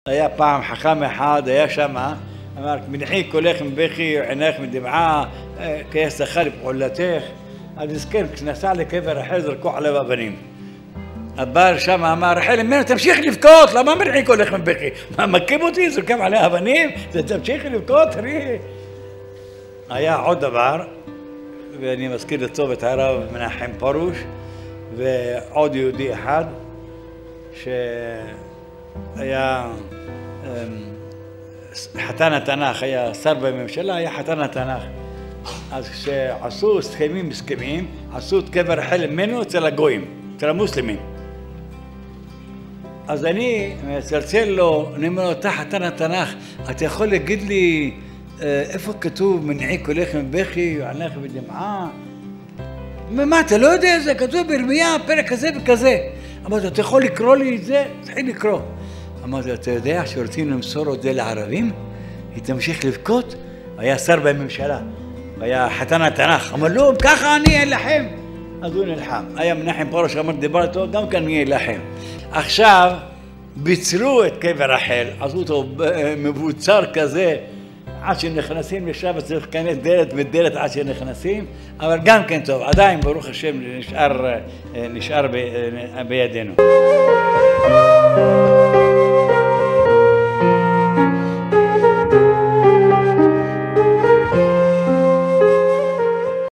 היה פעם חכם אחד, היה שמה, אמר, מנחי קולך מבכי ועינך מדמעה, כי אשתך לפעולתך. אז הזכר, כשנסע לקבר רחל זרקו עליו אבנים. הבעל שמה אמר, רחל, ממנו תמשיך לבכות, למה מנחי קולך מבכי? מה, מכים אותי, זורקים עליה אבנים? תמשיכי לבכות, תראי. היה עוד דבר, ואני מזכיר לטוב את הרב מנחם פרוש, ועוד יהודי אחד, שהיה חתן התנ"ך, היה שר בממשלה, היה חתן התנ"ך. אז כשעשו הסכמים, עשו את קבר רחל ממנו אצל הגויים, אצל המוסלמים. אז אני מצלצל לו, אני אומר לו, אתה חתן התנ"ך, אתה יכול להגיד לי איפה כתוב מנעי קולך מבכי ועינך מדמעה? מה, אתה לא יודע, זה כתוב בירמיה, פרק כזה וכזה. אמרתי, אתה יכול לקרוא לי את זה? תתחיל לקרוא. אמרתי, אתה יודע שרוצים למסור את זה לערבים? היא תמשיך לבכות? היה שר בממשלה, היה חתן התנ"ך. אמר, לא, ככה אני אלחם. אז הוא נלחם. היה מנחם פרוש, אמר, דיבר איתו, גם כאן מי ילחם. עכשיו, ביצרו את קבר רחל, עשו אותו מבוצר כזה, עד שנכנסים לשם צריך להיכנס דלת ודלת עד שנכנסים, אבל גם כן טוב, עדיין ברוך השם נשאר בידינו.